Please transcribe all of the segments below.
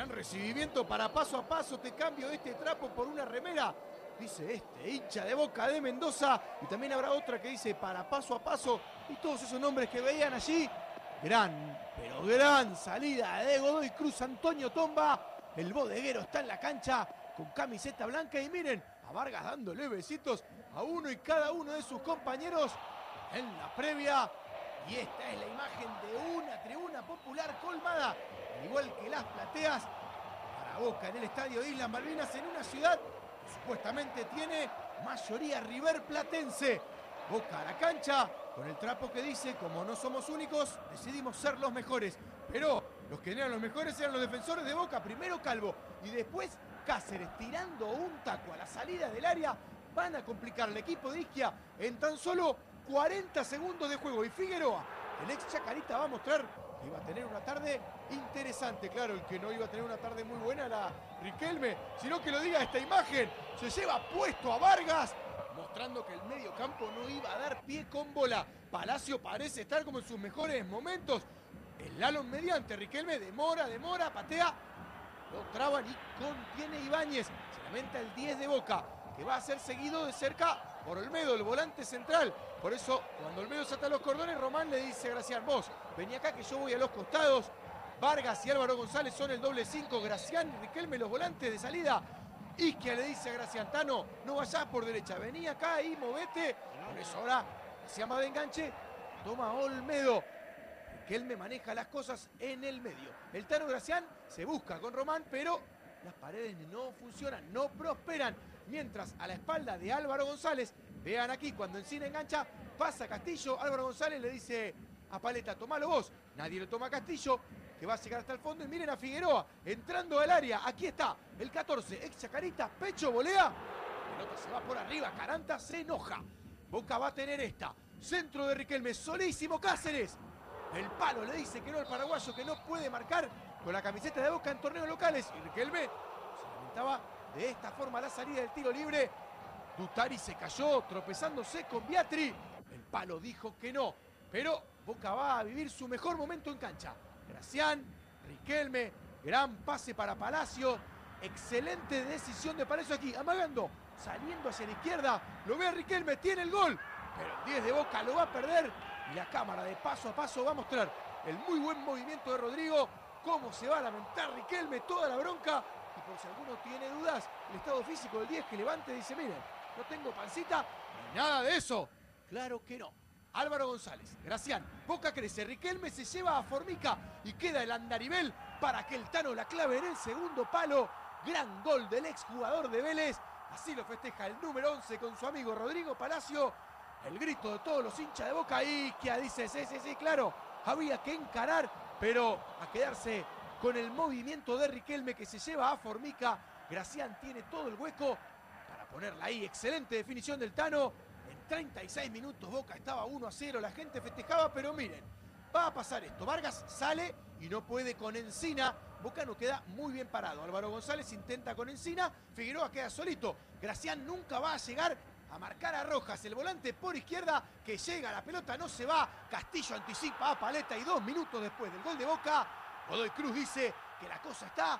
Recibimiento para paso a paso, te cambio este trapo por una remera, dice este hincha de Boca de Mendoza, y también habrá otra que dice para paso a paso, y todos esos nombres que veían allí. Gran, pero gran salida de Godoy Cruz. Antonio Tomba, el bodeguero, está en la cancha con camiseta blanca, y miren a Vargas dándole besitos a uno y cada uno de sus compañeros en la previa. Y esta es la imagen de una tribuna popular colmada, al igual que las plateas, para Boca en el estadio Islas Malvinas, en una ciudad que supuestamente tiene mayoría riverplatense. Boca a la cancha con el trapo que dice: como no somos únicos, decidimos ser los mejores. Pero los que eran los mejores eran los defensores de Boca. Primero Calvo y después Cáceres, tirando un taco a la salida del área. Van a complicar al equipo de Isquia en tan solo 40 segundos de juego. Y Figueroa, el ex Chacarita, va a mostrar que iba a tener una tarde interesante. Claro, el que no iba a tener una tarde muy buena era Riquelme, sino que lo diga esta imagen. Se lleva puesto a Vargas, mostrando que el medio campo no iba a dar pie con bola. Palacio parece estar como en sus mejores momentos. El Lalon mediante, Riquelme demora, patea, lo traban y contiene Ibáñez. Se lamenta el 10 de Boca, que va a ser seguido de cerca por Olmedo, el volante central. Por eso, cuando Olmedo se ata los cordones, Román le dice a Gracián: vos, vení acá que yo voy a los costados. Vargas y Álvaro González son el doble 5, Gracián y Riquelme los volantes de salida. Isquia le dice a Gracián: Tano, no vayas por derecha, vení acá y movete. Por eso ahora Gracián va de enganche, toma Olmedo. Riquelme maneja las cosas en el medio. El Tano Gracián se busca con Román, pero las paredes no funcionan, no prosperan. Mientras a la espalda de Álvaro González, vean aquí cuando Encina engancha, pasa Castillo. Álvaro González le dice a Paleta: tomalo vos. Nadie lo toma a Castillo, que va a llegar hasta el fondo. Y miren a Figueroa entrando al área. Aquí está el 14, ex Chacarita, pecho, volea. La pelota se va por arriba, Caranta se enoja. Boca va a tener esta. Centro de Riquelme, solísimo Cáceres. El palo le dice que no al paraguayo, que no puede marcar con la camiseta de Boca en torneos locales. Y Riquelme se lamentaba de esta forma la salida del tiro libre. Dutari se cayó tropezándose con Biatri. El palo dijo que no. Pero Boca va a vivir su mejor momento en cancha. Gracián, Riquelme, gran pase para Palacio. Excelente decisión de Palacio aquí, amagando, saliendo hacia la izquierda. Lo ve a Riquelme, tiene el gol. Pero el 10 de Boca lo va a perder. Y la cámara de paso a paso va a mostrar el muy buen movimiento de Rodrigo. Cómo se va a lamentar Riquelme, toda la bronca. Y por si alguno tiene dudas, el estado físico del 10 que levante y dice: miren, no tengo pancita, ni nada de eso. Claro que no. Álvaro González, Gracián, Boca crece, Riquelme se lleva a Formica y queda el andarivel para que el Tano la clave en el segundo palo. Gran gol del exjugador de Vélez. Así lo festeja el número 11 con su amigo Rodrigo Palacio. El grito de todos los hinchas de Boca. Isquia dice: sí, claro, había que encarar, pero a quedarse con el movimiento de Riquelme, que se lleva a Formica. Gracián tiene todo el hueco para ponerla ahí. Excelente definición del Tano. En 36 minutos Boca estaba 1-0, la gente festejaba, pero miren, va a pasar esto. Vargas sale y no puede con Encina. Boca no queda muy bien parado. Álvaro González intenta con Encina, Figueroa queda solito. Gracián nunca va a llegar a marcar a Rojas, el volante por izquierda, que llega, la pelota no se va. Castillo anticipa a Paleta y 2 minutos después del gol de Boca, Godoy Cruz dice que la cosa está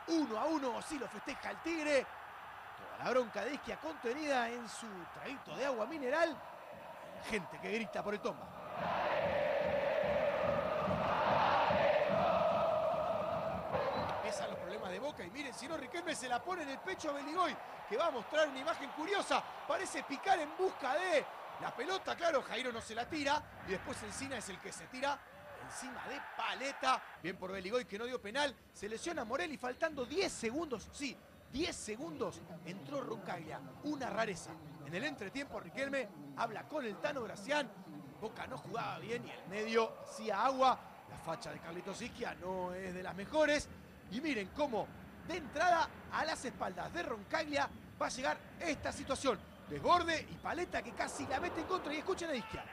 1-1, así lo festeja el Tigre. Toda la bronca de Isquia contenida en su traguito de agua mineral. La gente que grita por el Tomba. Empiezan los problemas de Boca y miren, si no, Riquelme se la pone en el pecho a Beligoy, que va a mostrar una imagen curiosa. Parece picar en busca de la pelota. Claro, Jairo no se la tira y después Encina es el que se tira encima de Paleta. Bien por Beligoy, que no dio penal. Se lesiona Morelli faltando 10 segundos. Sí, 10 segundos entró Roncaglia. Una rareza. En el entretiempo Riquelme habla con el Tano Gracián. Boca no jugaba bien y el medio hacía agua. La facha de Carlitos Isquia no es de las mejores. Y miren cómo de entrada a las espaldas de Roncaglia va a llegar esta situación. Desborde y Paleta que casi la mete en contra. Y escuchen a Isquia.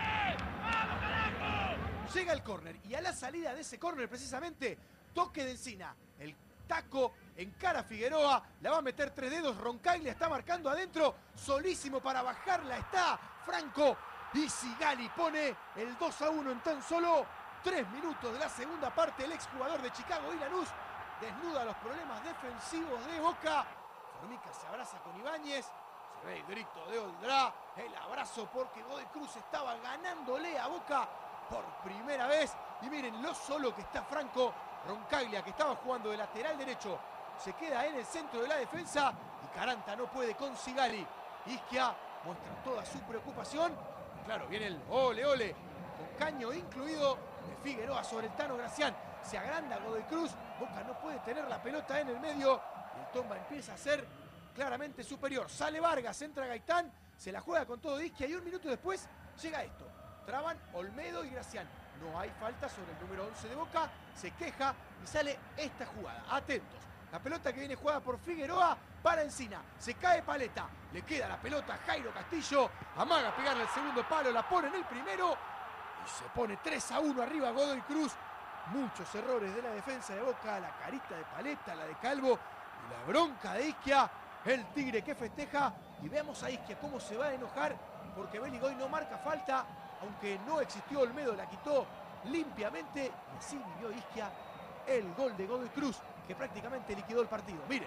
Llega el córner y a la salida de ese córner precisamente, toque de Encina. El taco encara a Figueroa, la va a meter 3 dedos. Roncaglia está marcando adentro, solísimo para bajarla está Franco. Y Sigali pone el 2-1 en tan solo 3 minutos de la segunda parte. El exjugador de Chicago y Lanús desnuda los problemas defensivos de Boca. Formica se abraza con Ibáñez. Se ve el grito de Oldrá, el abrazo porque Godoy Cruz estaba ganándole a Boca por primera vez. Y miren lo solo que está Franco Roncaglia, que estaba jugando de lateral derecho. Se queda en el centro de la defensa y Caranta no puede con Sigali. Ischia muestra toda su preocupación. Y claro, viene el ole ole, con caño incluido, de Figueroa sobre el Tano Gracián. Se agranda Godoy Cruz, Boca no puede tener la pelota en el medio y el Tomba empieza a ser claramente superior. Sale Vargas, entra Gaitán, se la juega con todo Ischia y un minuto después llega esto. Traban Olmedo y Gracián. No hay falta sobre el número 11 de Boca, se queja y sale esta jugada. Atentos. La pelota que viene jugada por Figueroa para Encina. Se cae Paleta. Le queda la pelota a Jairo Castillo. Amaga pegarle el segundo palo. La pone en el primero. Y se pone 3-1 arriba Godoy Cruz. Muchos errores de la defensa de Boca. La carita de Paleta, la de Calvo. Y la bronca de Ischia. El Tigre que festeja. Y veamos a Ischia cómo se va a enojar. Porque Beligoy no marca falta. Aunque no existió Olmedo. La quitó limpiamente. Y así vivió Ischia el gol de Godoy Cruz, que prácticamente liquidó el partido. Miren.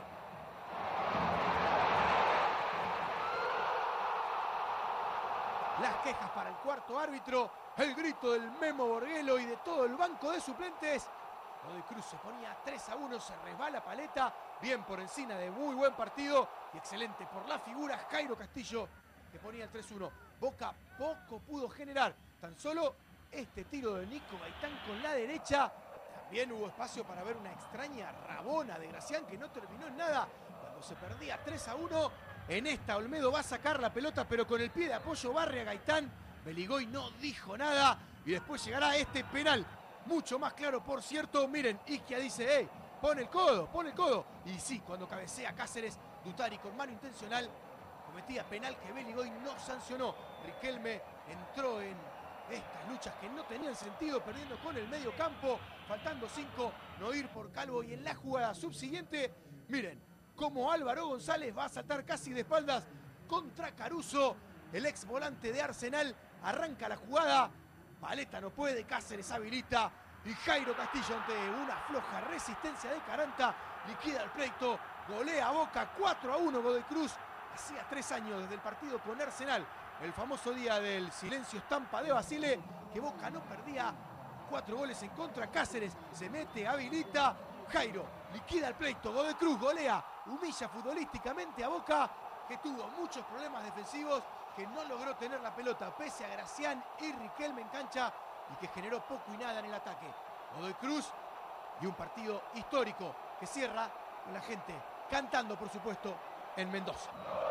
Las quejas para el cuarto árbitro, el grito del Memo Borguelo y de todo el banco de suplentes. Godoy Cruz se ponía 3-1, se resbala Paleta, bien por Encina de muy buen partido y excelente por la figura Jairo Castillo, que ponía el 3-1. Boca poco pudo generar, tan solo este tiro de Nico Gaitán con la derecha. También hubo espacio para ver una extraña rabona de Gracián que no terminó en nada cuando se perdía 3-1. En esta Olmedo va a sacar la pelota, pero con el pie de apoyo barre a Gaitán. Beligoy no dijo nada y después llegará este penal. Mucho más claro, por cierto. Miren, Ischia dice, hey, pon el codo, pon el codo. Y sí, cuando cabecea Cáceres, Dutari con mano intencional cometía penal que Beligoy no sancionó. Riquelme entró en estas luchas que no tenían sentido, perdiendo con el medio campo, faltando 5, no ir por Calvo. Y en la jugada subsiguiente, miren cómo Álvaro González va a saltar casi de espaldas contra Caruso, el ex volante de Arsenal. Arranca la jugada, Paleta no puede, Cáceres habilita y Jairo Castillo, ante una floja resistencia de Caranta, liquida el pleito, golea a Boca 4-1 Godoy Cruz. Hacía 3 años desde el partido con Arsenal, el famoso día del silencio estampa de Basile, que Boca no perdía. 4 goles en contra. Cáceres se mete, habilita. Jairo liquida el pleito. Godoy Cruz golea, humilla futbolísticamente a Boca, que tuvo muchos problemas defensivos, que no logró tener la pelota pese a Gracián y Riquelme en cancha y que generó poco y nada en el ataque. Godoy Cruz y un partido histórico que cierra con la gente cantando, por supuesto, en Mendoza.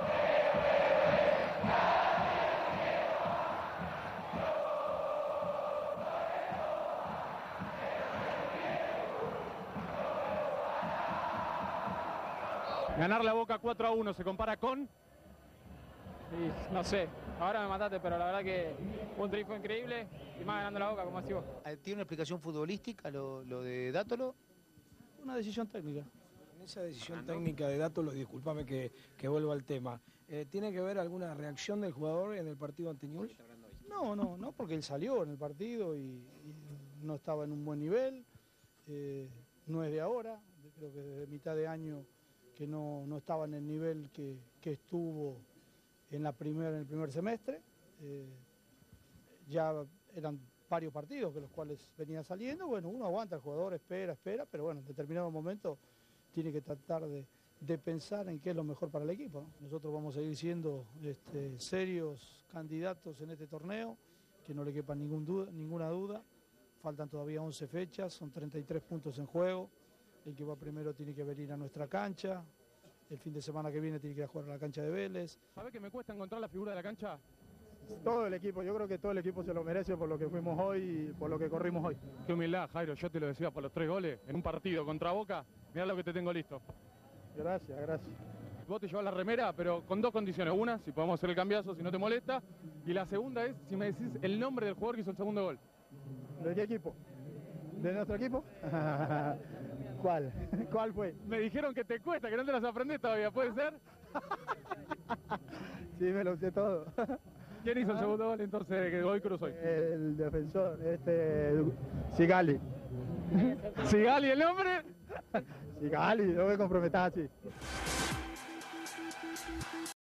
Ganar la Boca 4-1 se compara con... Y no sé, ahora me mataste, pero la verdad que un triunfo increíble y más ganando la Boca, como decís vos. ¿Tiene una explicación futbolística lo de Dátolo? Una decisión técnica. En esa decisión técnica de Dátolo, discúlpame que vuelva al tema, ¿tiene que ver alguna reacción del jugador en el partido ante Newell's? No, porque él salió en el partido y no estaba en un buen nivel, no es de ahora, creo que desde mitad de año que no estaba en el nivel que estuvo en el primer semestre. Ya eran varios partidos que los cuales venía saliendo. Bueno, uno aguanta, el jugador espera, pero bueno, en determinado momento tiene que tratar de pensar en qué es lo mejor para el equipo, ¿no? Nosotros vamos a seguir siendo serios candidatos en este torneo, que no le quepa ninguna duda. Faltan todavía 11 fechas, son 33 puntos en juego. El que va primero tiene que venir a nuestra cancha. El fin de semana que viene tiene que ir a jugar a la cancha de Vélez. ¿Sabés que me cuesta encontrar la figura de la cancha? Todo el equipo, yo creo que todo el equipo se lo merece por lo que fuimos hoy y por lo que corrimos hoy. Qué humildad, Jairo, yo te lo decía por los 3 goles en un partido contra Boca. Mirá lo que te tengo listo. Gracias. Vos te llevas la remera, pero con 2 condiciones. Una, si podemos hacer el cambiazo, si no te molesta. Y la segunda es, si me decís el nombre del jugador que hizo el segundo gol. ¿De qué equipo? ¿De nuestro equipo? ¿Cuál? ¿Cuál fue? Me dijeron que te cuesta, que no te las aprendés todavía, ¿puede ser? Sí, me lo sé todo. ¿Quién hizo el segundo gol entonces que hoy Cruz hoy? El defensor, Sigali. ¿Sigali el nombre? Sigali, no me comprometas así.